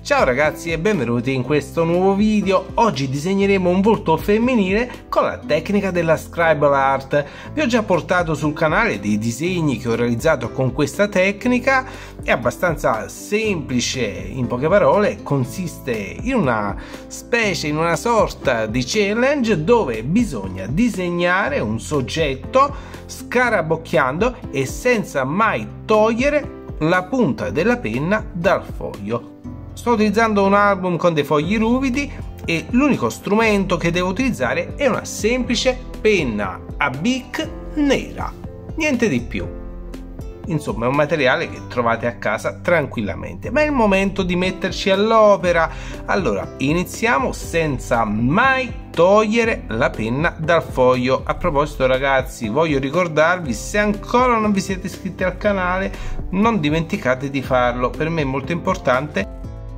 Ciao ragazzi e benvenuti in questo nuovo video. Oggi disegneremo un volto femminile con la tecnica della scribble art. Vi ho già portato sul canale dei disegni che ho realizzato con questa tecnica. È abbastanza semplice, in poche parole, consiste in una sorta di challenge dove bisogna disegnare un soggetto scarabocchiando e senza mai togliere la punta della penna dal foglio. Sto utilizzando un album con dei fogli ruvidi e l'unico strumento che devo utilizzare è una semplice penna a bic nera, niente di più. Insomma, è un materiale che trovate a casa tranquillamente, ma è il momento di metterci all'opera. Allora, iniziamo senza mai togliere la penna dal foglio. A proposito ragazzi, voglio ricordarvi, se ancora non vi siete iscritti al canale, non dimenticate di farlo, per me è molto importante.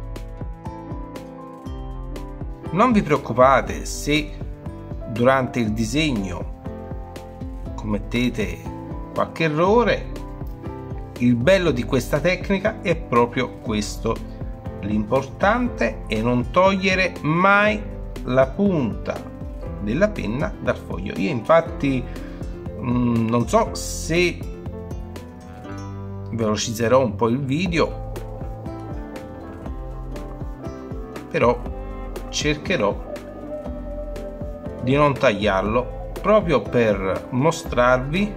Non vi preoccupate se durante il disegno commettete qualche errore, il bello di questa tecnica è proprio questo. L'importante è non togliere mai la punta della penna dal foglio. Io infatti non so se velocizzerò un po' il video, però cercherò di non tagliarlo proprio per mostrarvi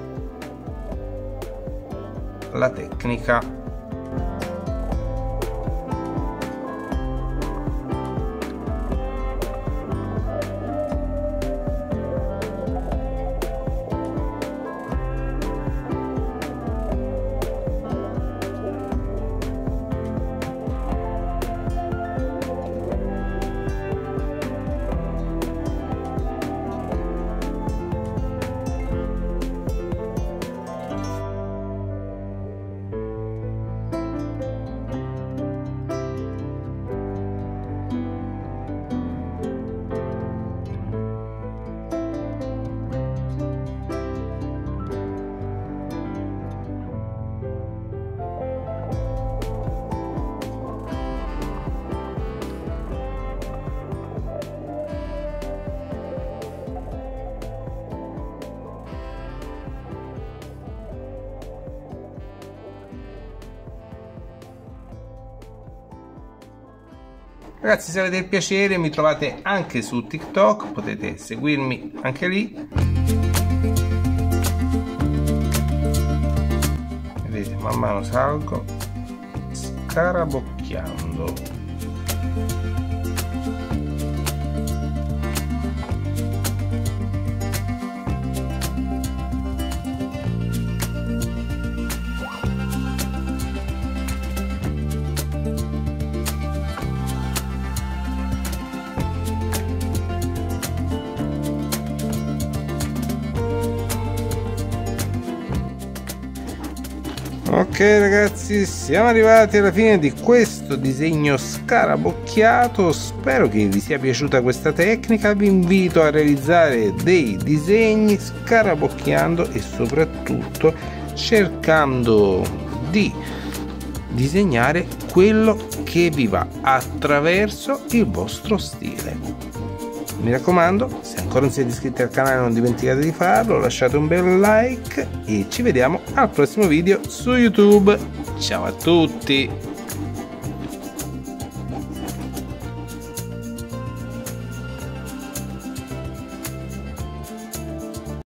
la tecnica. Ragazzi, se avete il piacere, mi trovate anche su TikTok, potete seguirmi anche lì. Vedete, man mano salgo scarabocchiando. Ok ragazzi, siamo arrivati alla fine di questo disegno scarabocchiato. Spero che vi sia piaciuta questa tecnica. Vi invito a realizzare dei disegni scarabocchiando e soprattutto cercando di disegnare quello che vi va attraverso il vostro stile. Mi raccomando, se ancora non siete iscritti al canale non dimenticate di farlo, lasciate un bel like e ci vediamo al prossimo video su YouTube. Ciao a tutti!